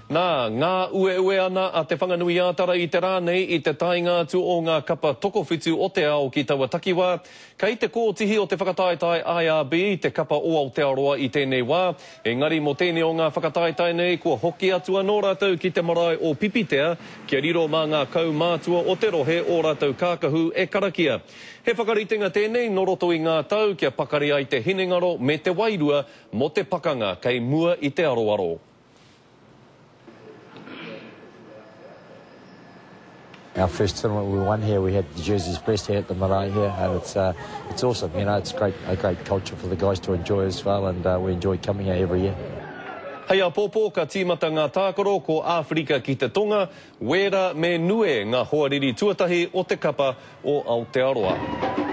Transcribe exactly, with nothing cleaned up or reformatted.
Nā, ngā ue ue ana a te whanganui ātara i te rānei i te tainga atu o ngā kapa tokowhitu o te ao ki taua takiwā. Kei te kōtihi o te whakataetai I R B i te kapa o Aotearoa i tēnei wā. Engari mo tēnei o ngā whakataetai nei kua hoki atu anō rātou ki te marae o Pipitea kia riro mā ngā kaumātua o te rohe o rātou kākahu e karakia. He whakaritenga tēnei no roto i ngā tau kia pakari ai te hinengaro me te wairua mo te pakanga kei mua i te aroaro. Our first tournament we won here, we had the jerseys pressed here at the marae here, and it's uh, it's awesome. You know, it's great a great culture for the guys to enjoy as well, and uh, we enjoy coming here every year. Hei a pōpō ka tīmata ngā tākaro ko Āwherika ki te tonga, wera me nue ngā hoariri tuatahi o te kapa o Aotearoa.